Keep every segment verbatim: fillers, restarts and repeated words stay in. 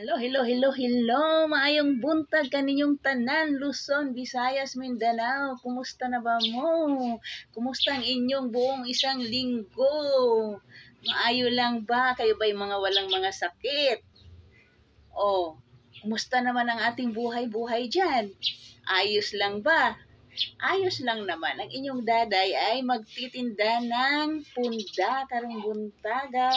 Hello, hello, hello, hello. Maayong buntag kaninyong tanan, Luzon, Visayas, Mindanao. Kumusta na ba mo? Kumusta ang inyong buong isang linggo? Maayo lang ba? Kayo ba'y mga walang mga sakit? O, kumusta naman ang ating buhay-buhay dyan? Ayos lang ba? Ayos lang naman. Ang inyong daday ay magtitinda ng punda karong buntaga.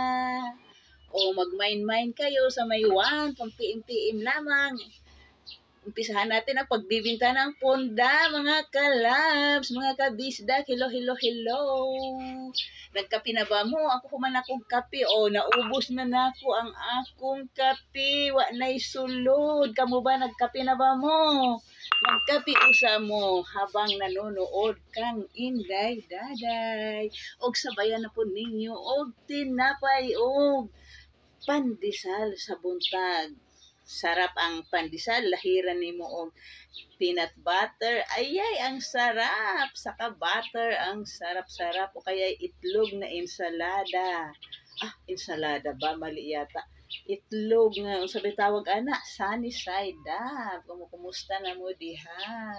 O mag-mine-mine kayo sa may one, pang P M P M lamang. Umpisahan natin ang pagbibinta ng punda, mga kalabs, mga kabisda. Hello, hello, hello. Nagkape na ba mo? Ako kuman akong kape. O, naubos na nako ang akong kape. Wa na'y sulod. Kamu ba nagkape na ba mo? Magkape usa mo habang nanonood kang Inday Daday. Og sabayan na po ninyo og tinapay og pandesal sa buntag. Sarap ang pandesal, lahiran nimo og peanut butter. Ayay, ang sarap. Saka butter, ang sarap-sarap. O kaya itlog na ensalada. Ah, ensalada ba? Mali yata. Itlog nga, ang sabi tawag ana, sunny side up. Kumusta na mo diha?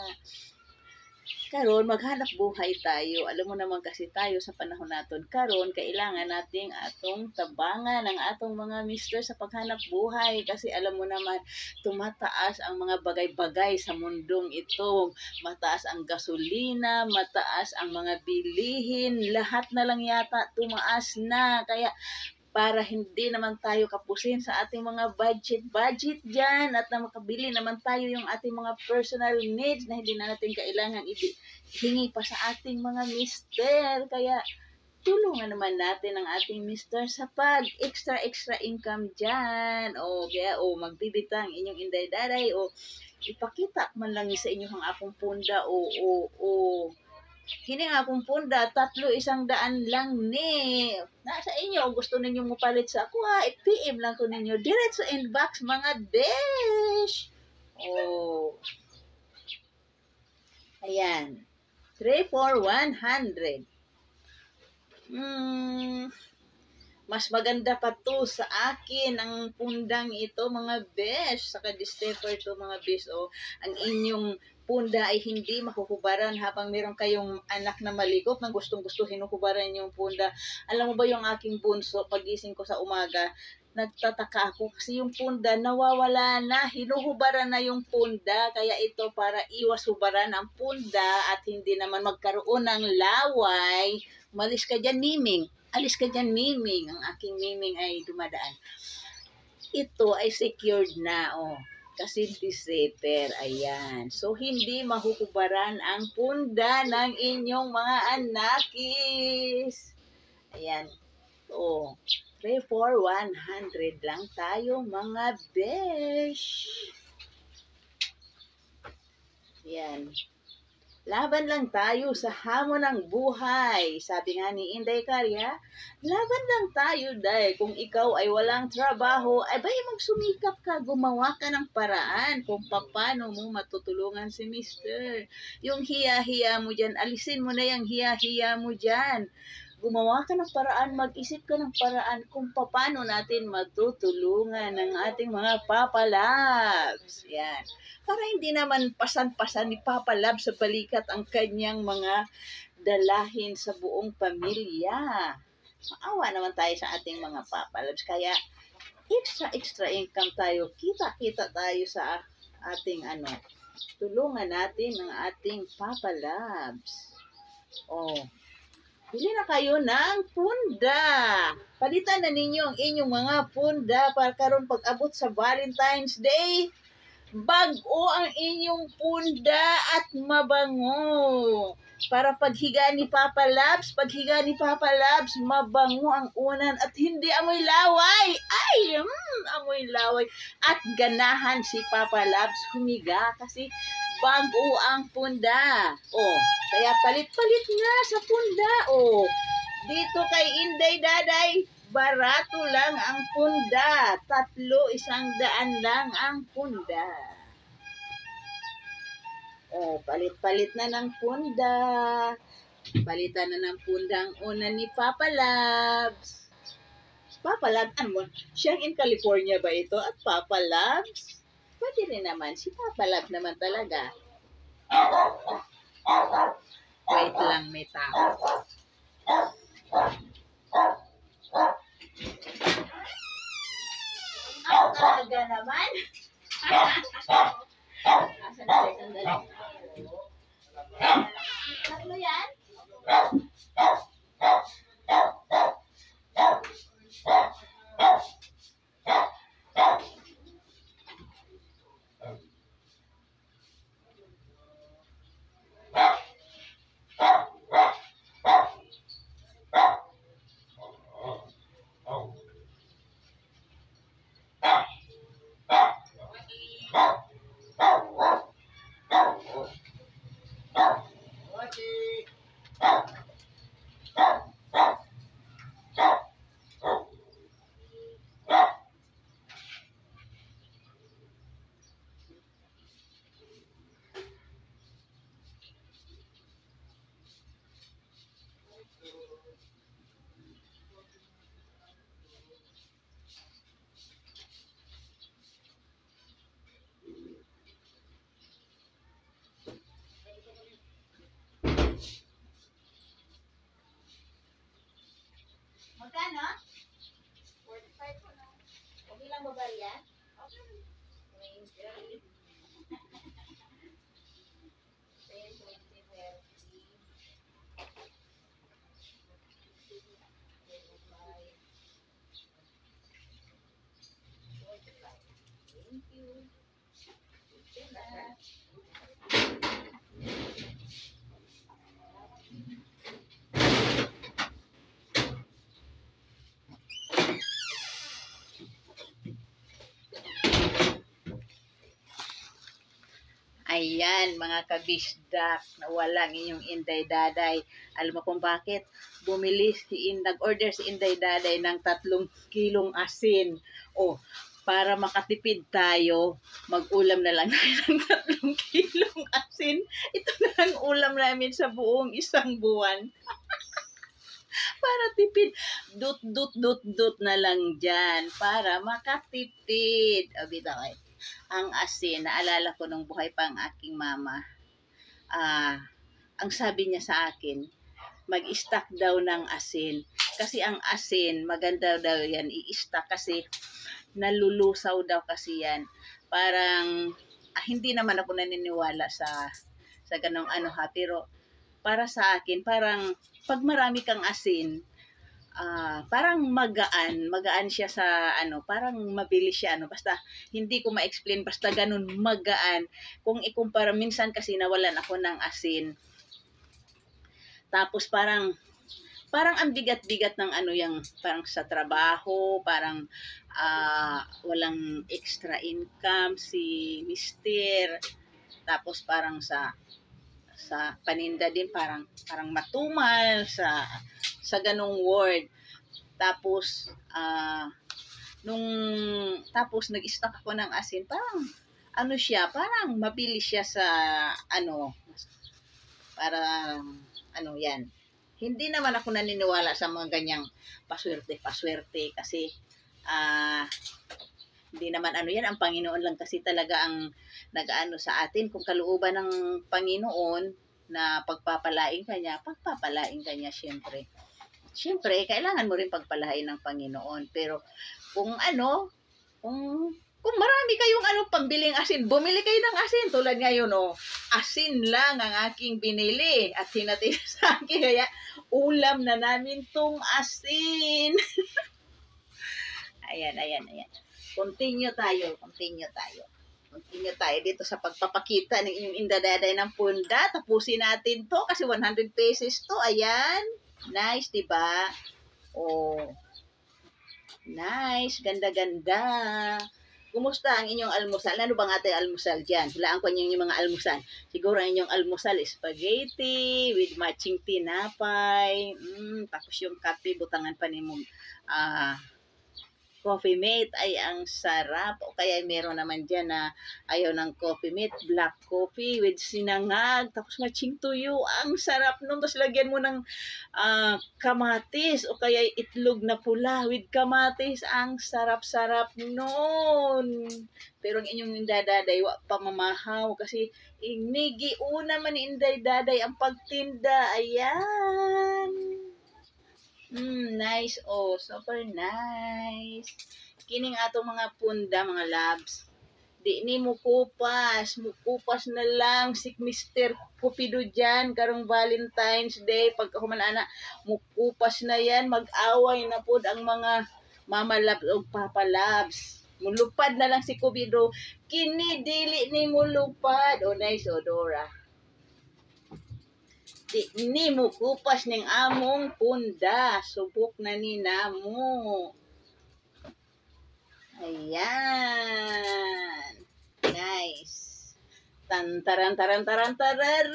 Karon maghanap buhay tayo. Alam mo naman kasi tayo sa panahon naton karon kailangan nating atong tabangan ang atong mga mister sa paghanap buhay kasi alam mo naman tumataas ang mga bagay-bagay sa mundong ito. Mataas ang gasolina, mataas ang mga bilihin, lahat na lang yata tumaas na. Kaya para hindi naman tayo kapusin sa ating mga budget-budget dyan at na makabili naman tayo yung ating mga personal needs na hindi na natin kailangan hingi pa sa ating mga mister. Kaya tulungan naman natin ang ating mister sa pag extra-extra income dyan. O kaya o magbibitang inyong Inday Daday o ipakita man lang sa inyo ang akong punda o o o Kini nga akong punda, tatlo isang daan lang ni. Nasa inyo, gusto ninyo mupalit sa ako ha, i-P M lang ko ninyo. Diretso inbox mga besh. Oh. Ayan. three four one hundred. Hmm. Mas maganda pa to sa akin ang pundang ito mga besh. Saka di-stepper to mga besh. Oh, ang inyong punda ay hindi mahuhubaran habang meron kayong anak na malikot na gustong-gusto hinuhubaran yung punda. Alam mo ba yung aking bunso, pagising ko sa umaga, nagtataka ako kasi yung punda nawawala na, hinuhubaran na yung punda. Kaya ito para iwas hubaran ang punda at hindi naman magkaroon ng laway. Malis ka dyan, Miming. Alis ka dyan, Miming. Ang aking Miming ay dumadaan. Ito ay secured na, oh. Kasi di-stepper, ayan. So, hindi mahuhubaran ang punda ng inyong mga anakis. Ayan. So, three four one hundred lang tayo, mga besh. Ayan. Laban lang tayo sa hamon ng buhay. Sabi nga ni Inday Karya, laban lang tayo dahil kung ikaw ay walang trabaho, ay bay magsumikap ka, gumawa ka ng paraan kung paano mo matutulungan si mister. Yung hiya-hiya mo dyan, alisin mo na yung hiya-hiya mo dyan. Gumawa ka ng paraan, mag-isip ka ng paraan kung paano natin matutulungan ng ating mga papalabs. Yan. Para hindi naman pasan-pasan ni Papa Lab sa balikat ang kanyang mga dalahin sa buong pamilya. Maawa naman tayo sa ating mga Papa Labs. Kaya extra-extra income tayo. Kita-kita tayo sa ating ano. Tulungan natin ang ating Papa Labs. Oh. Bili na kayo ng punda. Palitan na ninyo ang inyong mga punda para karon pag-abot sa Valentine's Day. Bago ang inyong punda at mabango. Para paghiga ni Papa Labs, paghiga ni Papa Labs, mabango ang unan at hindi amoy laway. Ay, mm, amoy laway. At ganahan si Papa Labs humiga kasi bago ang punda. Oh, kaya palit-palit nga sa punda. Oh, dito kay Inday Daday, barato lang ang punda. Tatlo, isang daan lang ang punda. Oh, palit-palit na ng punda. Palitan na ng punda ang una ni Papa Labs. Papa Labs, ano mo, siyang in California ba ito? At Papa Labs? Pwede rin naman. Si Papa Labs naman talaga. Wait lang, may tao. Ang aga naman. Asan na siya? Sandali. Tatlo yan? Magkano? forty-five po na. Huwag ilang babari yan? Okay. ten, twenty, thirty. forty-five. Thank you. Ayan, mga kabisdak, nawala ang inyong Inday Daday. Alam mo kung bakit? Bumili si In, nag-order si Inday Daday ng tatlong kilong asin. O, para makatipid tayo, mag-ulam na lang tayo ng tatlong kilong asin. Ito na ang ulam namin sa buong isang buwan. Para tipid. Dut, dut, dut, dut na lang dyan. Para makatipid. O, bitaw ay. Ang asin, naalala ko nung buhay pa ang aking mama. Ah, ang sabi niya sa akin, mag-stock daw ng asin. Kasi ang asin, maganda daw yan, i-stock kasi nalulusaw daw kasi yan. Parang, ah, hindi naman ako naniniwala sa, sa ganong ano ha, pero para sa akin, parang, pag marami kang asin, Uh, parang magaan, magaan siya sa ano, parang mabilis siya ano, basta hindi ko ma-explain, basta ganun magaan. Kung ikumpara, minsan kasi nawalan ako ng asin. Tapos parang parang ang bigat-bigat ng ano yung parang sa trabaho, parang uh, walang extra income si mister. Tapos parang sa sa paninda din parang parang matumal sa sa ganung word. Tapos uh, nung tapos nag-stock ako ng asin, parang ano siya, parang mabilis siya sa ano, parang ano yan. Hindi naman ako naniniwala sa mga ganyang paswerte-paswerte kasi ah uh, hindi naman ano yan, ang Panginoon lang kasi talaga ang nag-ano sa atin. Kung kalooban ng Panginoon na pagpapalain ka niya, pagpapalain ka niya syempre. Siyempre, kailangan mo rin pagpalain ng Panginoon. Pero kung ano, kung, kung marami kayong ano, pambiling asin, bumili kayo ng asin. Tulad ngayon, oh, asin lang ang aking binili at hinatid sa akin. Kaya ulam na namin tong asin. Ayan, ayan, ayan. Continue tayo, continue tayo. Continue tayo dito sa pagpapakita ng inyong indadaday ng punda. Tapusin natin to kasi one hundred pesos to. Ayan. Nice, diba? Oh. Nice. Ganda-ganda. Kumusta ang inyong almusal? Ano bang ating almusal dyan? Hulaan ko niyo yung mga almusal. Siguro ang inyong almusal, spaghetti with matching tinapay. Mm, tapos yung kape, butangan pa ni mo. Ah, Coffee mate ay ang sarap. O kaya meron naman dyan na ayaw ng coffee mate, black coffee with sinangag, tapos matching tuyo. Ang sarap nun. Tapos lagyan mo ng uh, kamatis o kaya itlog na pula with kamatis. Ang sarap-sarap nun. Pero ang inyong indadaday, wa pa mamahaw kasi inigi una man inday daday ang pagtinda. Ayan. Mm, nice. Oh, super nice. Kining atong mga punda, mga labs. Di ni mukupas. Mukupas na lang si mister Cupido dyan. Karong Valentine's Day. Pagka humanana, mukupas na yan. Mag-away na po ang mga mama labs o papa labs. Mulupad na lang si Cupido. Kini dili ni mulupad. Oh, nice. Oh, Dora. Di ni mo kupas ning among punda. Subok na ni namo. Ayan. Nice. Tantaran taran taran tararan.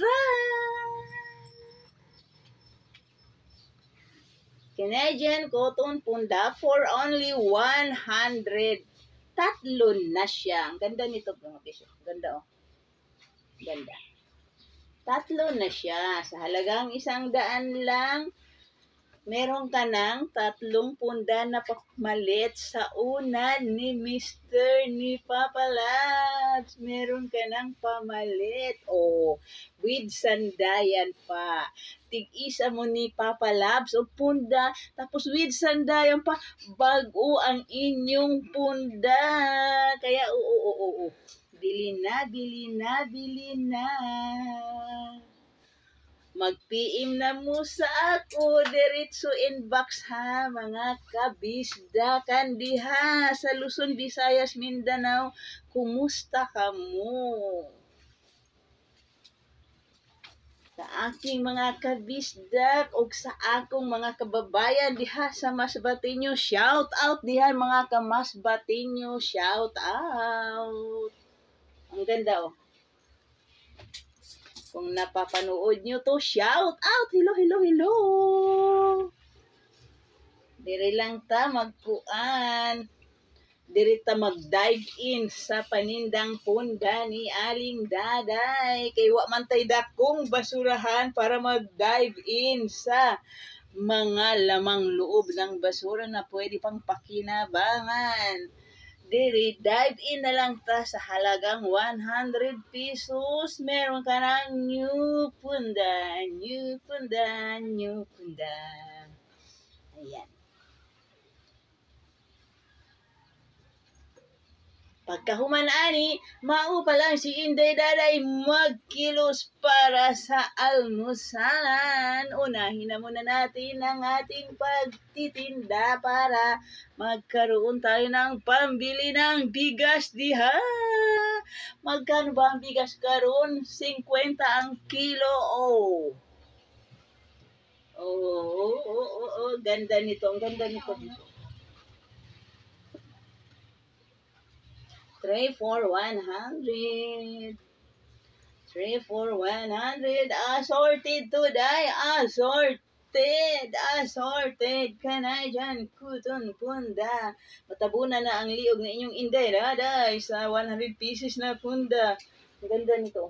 Canadian cotton punda for only one hundred. Tatlo na siya. Ang ganda nito mga piso. Ganda oh. Ganda. Tatlo na siya. Sa halagang isang daan lang, meron ka ng tatlong punda na pamalit sa una ni mister ni Papa Labs. Meron ka ng pamalit. O, oh, with sandayan pa. Tig-isa mo ni Papa Labs o punda. Tapos with sandayan pa, bago ang inyong punda. Kaya, oo, oo, oo, oo. Bili na, bili na, bili na. Mag-P M na mo sa ako, diretso inbox ha, mga kabisda kandiha sa Luzon, Visayas, Mindanao. Kumusta ka mo? Sa aking mga kabisdak o sa akong mga kababayan diha sa Masbate, shout out diha mga kamasbate, shout out. Ang ganda oh. Kung napapanood nyo to, shout out! Hello, hello, hello! Diri lang ta magkuan. Diri ta mag-dive in sa panindang punda ni Aling Daday. Kay wa man tay dakong basurahan para mag-dive in sa mga lamang loob ng basura na pwede pang pakinabangan. Diri, dive in na lang ta sa halagang one hundred pesos. Meron ka ng new punda, new punda, new punda. Ayan. Pagkahuman ani, mao pa lang si Inday Daday magkilos para sa almusalan. Unahin na muna natin ang ating pagtitinda para magkaroon tayo ng pambili ng bigas diha. Magkano ba ang bigas karon? fifty ang kilo. Oh. Oh, oh, oh, oh, oh. Ganda nito. Ang ganda nito dito. three for one hundred. three for one hundred. Assorted today. Assorted. Assorted. Canadian cotton punda. Matabunan na ang liog na inyong Inday Daday sa one hundred pieces na punda. Ang ganda nito.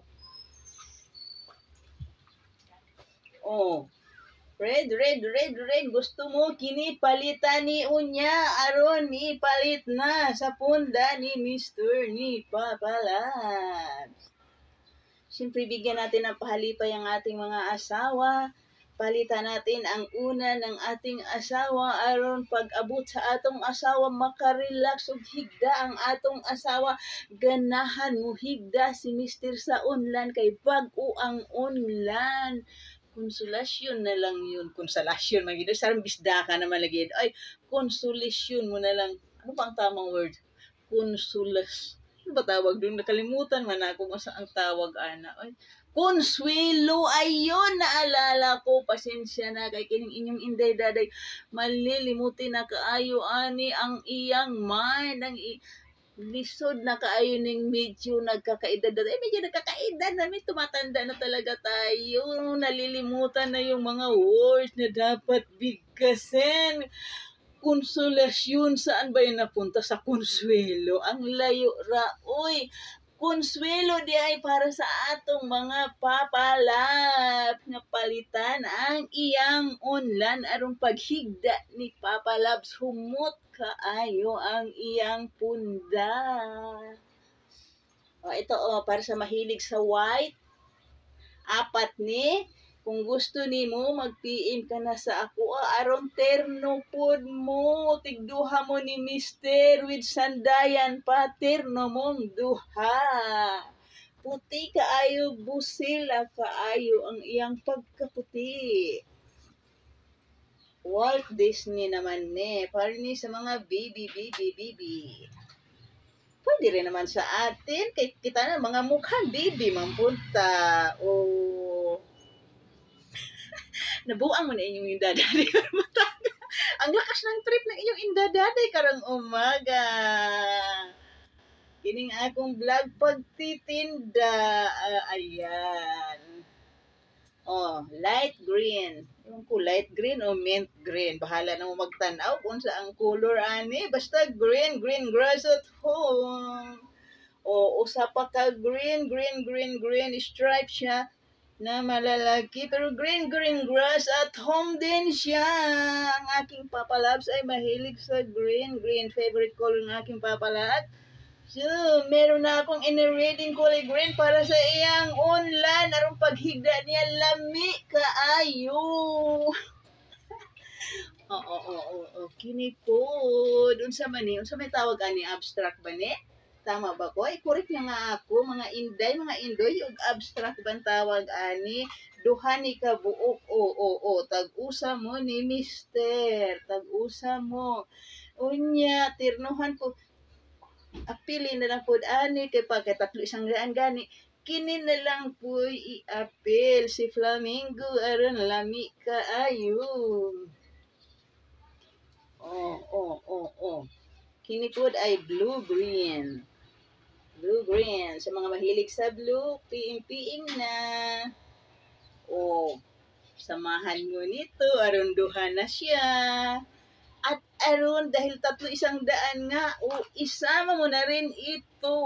Oh. Red, red, red, red. Gusto mo kini palitan ni unya aron ni palit na sa punda ni mister ni Papa Labs. Siyempre bigyan natin ng pahalipay ang ating mga asawa. Palitan natin ang una ng ating asawa aron pag-abot sa atong asawa makarelax ug higda ang atong asawa. Ganahan mo higda si mister sa unlan kay bag-o ang unlan. Konsolasyon na lang yun. Konsolasyon. Magiging sarang bisda ka naman lagi. Ay, konsolasyon mo na lang. Ano ba ang tamang word? Konsolas. Ano ba tawag doon? Nakalimutan man ako kung saan ang tawag, ana. Ay, konsuelo. Ayun, naalala ko. Pasensya na kay kining inyong Inday Daday. Malilimutin na kaayo, ani, ang iyang mind. Ang i- lisod na kaayo ning medyo nagkakaedad. Eh, medyo nagkakaedad na, may tumatanda na talaga tayo. Nalilimutan na yung mga words na dapat bigkasin. Konsolasyon, saan ba yun napunta? Sa Consuelo. Ang layo ra. Uy, Consuelo di ay para sa atong mga papalab nga palitan ang iyang unlan arong paghigda ni Papa Labs humot kaayo ang iyang punda. O, ito o, para sa mahilig sa white, apat ni. Kung gusto nimo mag-P M ka na sa ako, ah, aron terno pod mo, tigduha mo ni Mister with sandayan pa, terno mong duha. Puti kaayo, busila kaayo ang iyang pagkaputi. Walt Disney naman ne, para ni sa mga baby, baby, baby. Pwede rin naman sa atin, kay kita na mga mukhang baby mampunta. O nabuang mo na inyong indadaday karang mataga. Ang lakas ng trip ng inyong indadaday karang umaga. Kining akong vlog pagtitinda. Uh, ayan. Oh, light green. Yung ko, light green o mint green. Bahala na mo magtanaw kung saan color ani. Basta green, green grass at home. O, usa pa ka green, green, green, green stripe siya na malalaki, pero green green grass at home din siya. Ang aking Papa Labs ay mahilig sa green green, favorite color ng aking Papa Labs. So, meron na akong in-reading kulay green para sa iyang unlan arong paghigda niya lami kaayo. Oo, oo, oo, kini po unsa man ni, unsa may tawag ani, abstract ba ni? Tama ba ko? Ay, correct na nga ako. Mga inday, mga indoy, yung abstract bang tawag, ani? Duha ni kabuok. O, o, o. Tag-usa mo ni Mister. Tag-usa mo. Unya, tirnuhan ko. Apili na lang po, ani. Kay pagka tatlo isang daan gani. Kini na lang po i-apil. Si Flamingo, aron lami ka ayun. Oh, oh, oh, oh. Kini po ay blue-green. Blue-green. Sa mga mahilig sa blue, P M P M na. O, samahan mo nito. Aron duha na siya. At aron, dahil tatlo isang daan nga, o, isama mo na rin ito.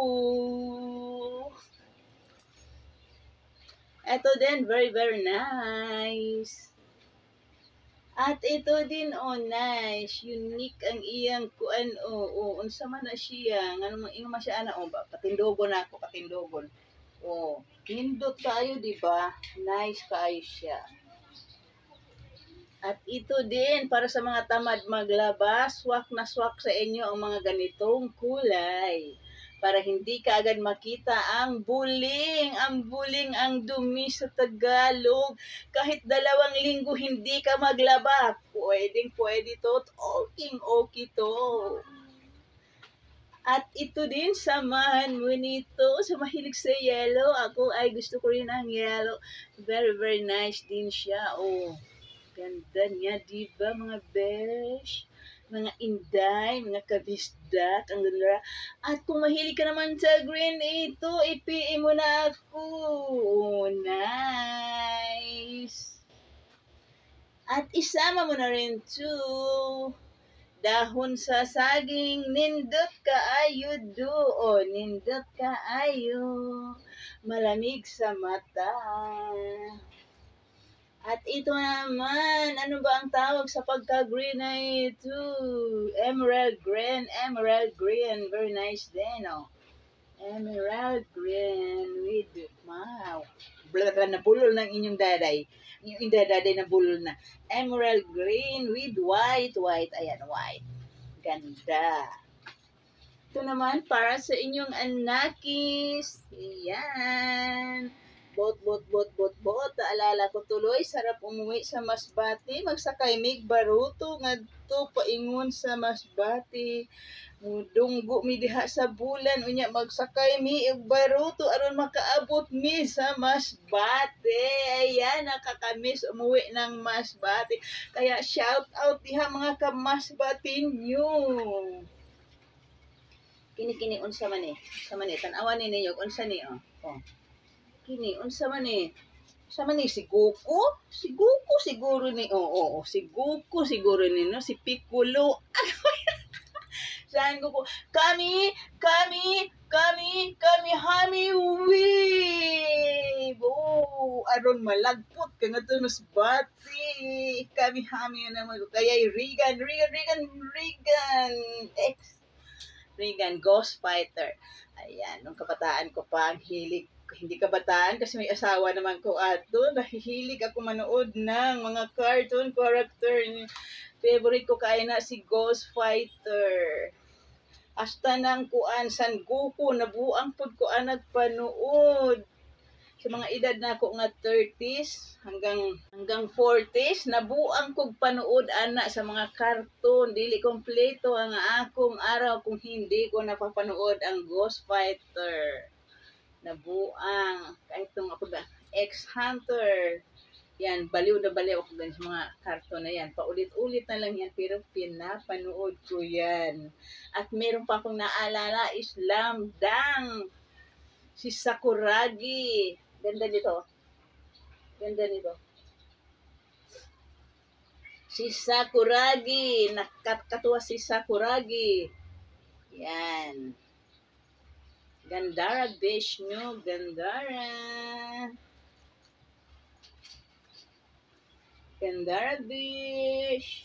Ito din, very, very nice. At ito din, oh, nice. Unique ang iyang kuan, oh, oh. Unsa man na siya. Nga naman, ingon man siya, ana, oh, patindogon ako, patindogon. Oh, nindot kayo, di ba? Nice kayo siya. At ito din, para sa mga tamad maglaba, swak na swak sa inyo ang mga ganitong kulay. Para hindi ka agad makita ang buling. Ang buling ang dumi sa Tagalog. Kahit dalawang linggo hindi ka maglaba, pwedeng pwede to. Okay, okay to. At ito din, samahan mo nito. Sa mahilig sa yellow, ako ay gusto ko rin ang yellow. Very, very nice din siya. Oh, ganda niya, diba mga besh? Mga inday, mga kabisdak, ang ganda. At kung mahilig ka naman sa green, ito, i-P M mo na ako. Oh, nice. At isama mo na rin to dahon sa saging, nindot kaayo do. O, nindot kaayo. Malamig sa mata. At ito naman, ano ba ang tawag sa pagka-green na ito? Emerald green, emerald green. Very nice din, oh. Emerald green with, wow. Blaga na bulol ng inyong daday. Yung daday na bulol na. Emerald green with white, white. Ayan, white. Ganda. Ito naman para sa inyong anakis. Ayan. Bot, bot, bot, bot, bot. Alala ko tuloy, sarap umuwi sa Masbati. Magsakay mig baruto nga to paingon sa Masbati. Dunggo mi diha sa bulan. Unya magsakay mi og baruto aron makaabot mi sa Masbati. Ayan, nakakamiss umuwi ng Masbati. Kaya shout out diha mga ka-Masbati nyo. Kini-kini unsa man eh. Unsa man eh. Tanawan ni ninyo unsa ni oh. Oh. Kini, unsa man eh. Sama ni si Goku? Si Goku siguro ni, oo, oh, oh, si Goku siguro ni, no? Si Piccolo. Saan ko po, kami, kami, kami, kami, hami, wave! Oh, aron malagpot ka nga to nos bati. Kami, hami, naman ko. Kaya Regan, Regan, Regan, Regan, X, Regan, Ghost Fighter. Ayan, nung kabataan ko pa, ang hilig, hindi kabataan kasi may asawa naman ko ato, nahihilig ako manood ng mga cartoon character. Favorite ko kaya na si Ghost Fighter. Hasta nang kuan San Goku, nabuang pod ko ang nagpanood. Sa mga edad na ako nga thirties hanggang hanggang forties, nabuang kog panood ana sa mga karton. Dili kompleto ang akong araw kung hindi ko napapanood ang Ghost Fighter. Nabuang kahit tong ako ba X Hunter. Yan, baliw na baliw ako sa mga karton na yan. Paulit-ulit na lang yan, pero pinapanood ko yan. At meron pa akong naalala, Islam Dang. Si Sakuragi. Ganda nito. Ganda nito. Si Sakuragi. Nakakatuwa si Sakuragi. Yan. Gandara Vishnu. Gandara. Gandara Bish.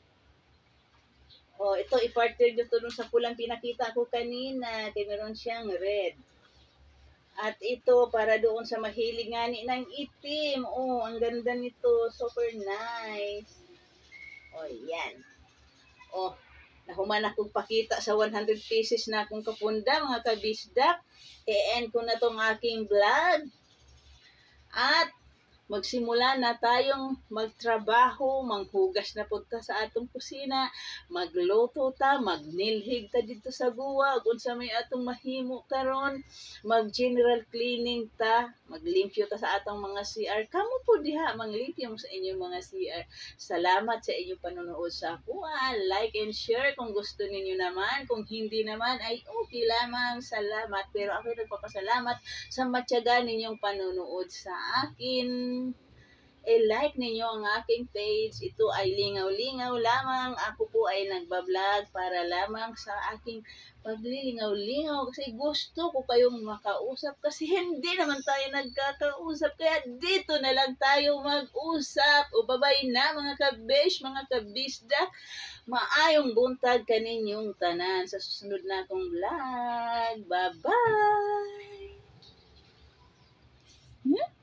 Oh, ito, i-partner dito dun sa pulang pinakita ko kanina. Kaya meron siyang red. At ito, para doon sa mahilig nga ni ng itim. Oh, ang ganda nito. Super nice. Oh, yan. Oh, nahuman akong pakita sa one hundred pieces na akong kapunda, mga kabisdak. E-end ko na tong aking vlog. At magsimula na tayong magtrabaho, manghugas na punta sa atong kusina, magluto ta, magnilhig ta dito sa guwa, kung sa may atong mahimo karon, mag-general cleaning ta, maglimpyo ta sa atong mga C R. Kamu po diha, manglimpyo mo sa inyong mga C R. Salamat sa inyong panonood sa kuha. Like and share kung gusto ninyo naman. Kung hindi naman, ay okay lamang. Salamat. Pero ako nagpapasalamat sa matyaga ninyong panonood sa akin. I-like ninyo ang aking page. Ito ay lingaw-lingaw lamang. Ako po ay nagbablog para lamang sa aking paglilingaw-lingaw kasi gusto ko kayong makausap kasi hindi naman tayo nagkakausap. Kaya dito na lang tayo mag-usap. O babay na mga kabesh, mga kabisda. Maayong buntag kaninyong tanan sa susunod na akong vlog. Bye-bye! Hmm?